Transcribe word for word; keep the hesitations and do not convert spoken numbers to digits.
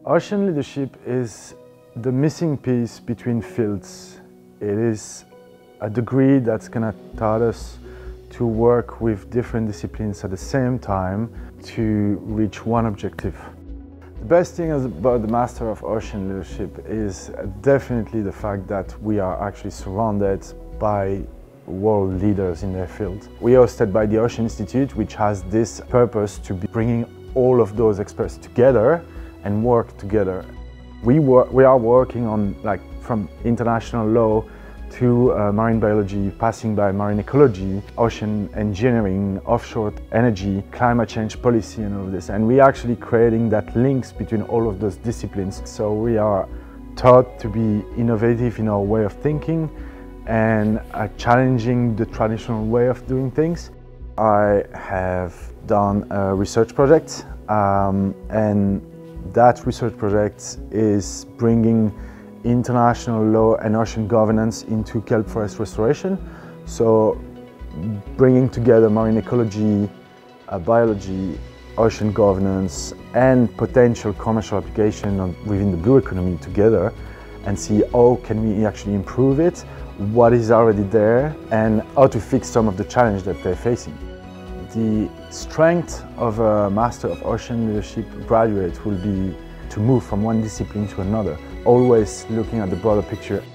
Ocean leadership is the missing piece between fields. It is a degree that's going to taught us to work with different disciplines at the same time to reach one objective. The best thing about the Master of Ocean Leadership is definitely the fact that we are actually surrounded by world leaders in their field. We are hosted by the Ocean Institute, which has this purpose to be bringing all of those experts together and work together. We, work, we are working on, like, from international law to uh, marine biology, passing by marine ecology, ocean engineering, offshore energy, climate change policy and all of this. And we are actually creating that links between all of those disciplines. So we are taught to be innovative in our way of thinking and uh, challenging the traditional way of doing things. I have done a research project um, and that research project is bringing international law and ocean governance into kelp forest restoration. So bringing together marine ecology, uh, biology, ocean governance and potential commercial application on, within the blue economy together and see how can we actually improve it, what is already there and how to fix some of the challenges that they're facing. The strength of a Master of Ocean Leadership graduate will be to move from one discipline to another, always looking at the broader picture.